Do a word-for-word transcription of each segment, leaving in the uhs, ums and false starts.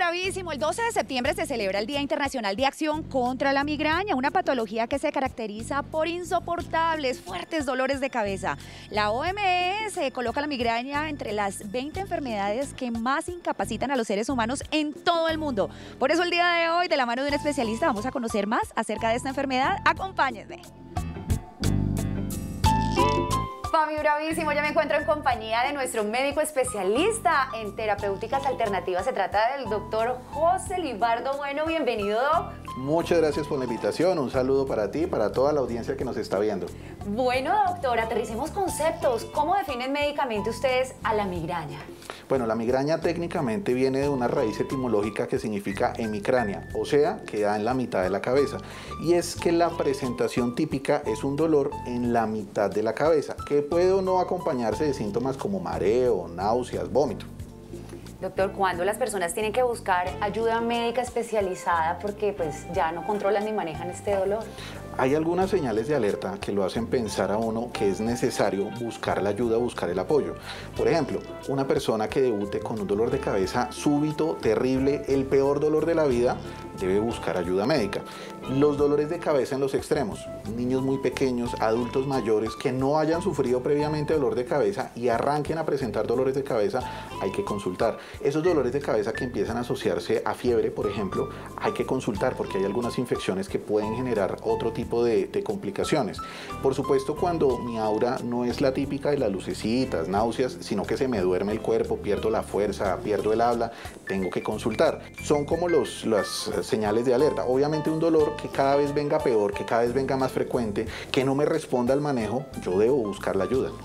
bravísimo. El doce de septiembre se celebra el Día Internacional de Acción contra la Migraña, una patología que se caracteriza por insoportables, fuertes dolores de cabeza. La O M S coloca la migraña entre las veinte enfermedades que más incapacitan a los seres humanos en todo el mundo. Por eso el día de hoy, de la mano de un especialista, vamos a conocer más acerca de esta enfermedad. Acompáñenme. Fami, bravísimo, ya me encuentro en compañía de nuestro médico especialista en terapéuticas alternativas. Se trata del doctor José Libardo Bueno. Bienvenido, doc. Muchas gracias por la invitación, un saludo para ti y para toda la audiencia que nos está viendo. Bueno, doctor, aterricemos conceptos. ¿Cómo definen médicamente ustedes a la migraña? Bueno, la migraña técnicamente viene de una raíz etimológica que significa hemicrania, o sea, que da en la mitad de la cabeza. Y es que la presentación típica es un dolor en la mitad de la cabeza, que puede o no acompañarse de síntomas como mareo, náuseas, vómito. Doctor, ¿cuándo las personas tienen que buscar ayuda médica especializada porque pues ya no controlan ni manejan este dolor? Hay algunas señales de alerta que lo hacen pensar a uno que es necesario buscar la ayuda, buscar el apoyo. Por ejemplo, una persona que debute con un dolor de cabeza súbito, terrible, el peor dolor de la vida, debe buscar ayuda médica. Los dolores de cabeza en los extremos, niños muy pequeños, adultos mayores que no hayan sufrido previamente dolor de cabeza y arranquen a presentar dolores de cabeza, hay que consultar. Esos dolores de cabeza que empiezan a asociarse a fiebre, por ejemplo, hay que consultar porque hay algunas infecciones que pueden generar otro tipo de, de complicaciones. Por supuesto, cuando mi aura no es la típica de las lucecitas, náuseas, sino que se me duerme el cuerpo, pierdo la fuerza, pierdo el habla, tengo que consultar. Son como los, las señales de alerta. Obviamente un dolor que cada vez venga peor, que cada vez venga más frecuente, que no me responda al manejo, yo debo buscar la ayuda.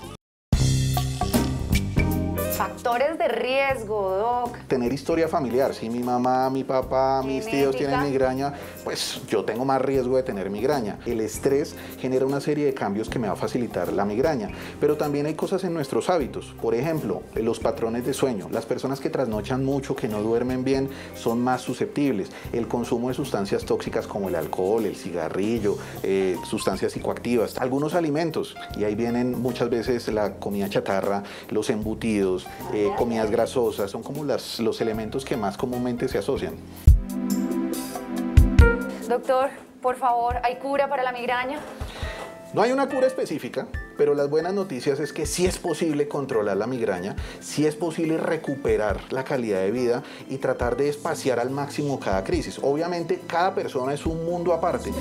Factores de riesgo, doc. Tener historia familiar. Si mi mamá, mi papá, mis tíos tienen migraña, pues yo tengo más riesgo de tener migraña. El estrés genera una serie de cambios que me va a facilitar la migraña. Pero también hay cosas en nuestros hábitos. Por ejemplo, los patrones de sueño. Las personas que trasnochan mucho, que no duermen bien, son más susceptibles. El consumo de sustancias tóxicas como el alcohol, el cigarrillo, eh, sustancias psicoactivas, algunos alimentos. Y ahí vienen muchas veces la comida chatarra, los embutidos, Eh, comidas grasosas, son como las, los elementos que más comúnmente se asocian. Doctor, por favor, ¿hay cura para la migraña? No hay una cura específica, pero las buenas noticias es que sí es posible controlar la migraña, sí es posible recuperar la calidad de vida y tratar de espaciar al máximo cada crisis. Obviamente, cada persona es un mundo aparte.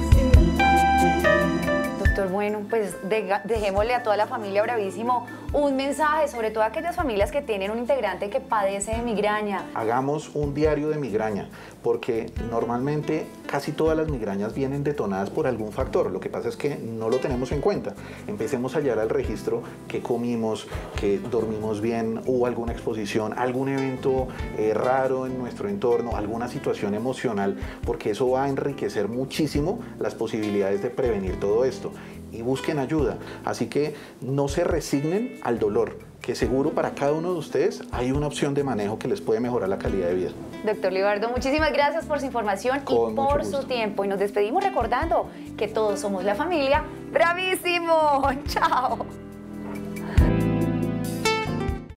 Doctor, bueno, pues de, dejémosle a toda la familia bravísimo un mensaje, sobre todo a aquellas familias que tienen un integrante que padece de migraña. Hagamos un diario de migraña, porque normalmente casi todas las migrañas vienen detonadas por algún factor. Lo que pasa es que no lo tenemos en cuenta. Empecemos a hallar al registro que comimos, que dormimos bien, hubo alguna exposición, algún evento eh, raro en nuestro entorno, alguna situación emocional, porque eso va a enriquecer muchísimo las posibilidades de prevenir todo esto. Y busquen ayuda. Así que no se resignen al dolor, que seguro para cada uno de ustedes hay una opción de manejo que les puede mejorar la calidad de vida. Doctor Libardo, muchísimas gracias por su información y por su tiempo. Y nos despedimos recordando que todos somos la familia Bravísimo. ¡Chao!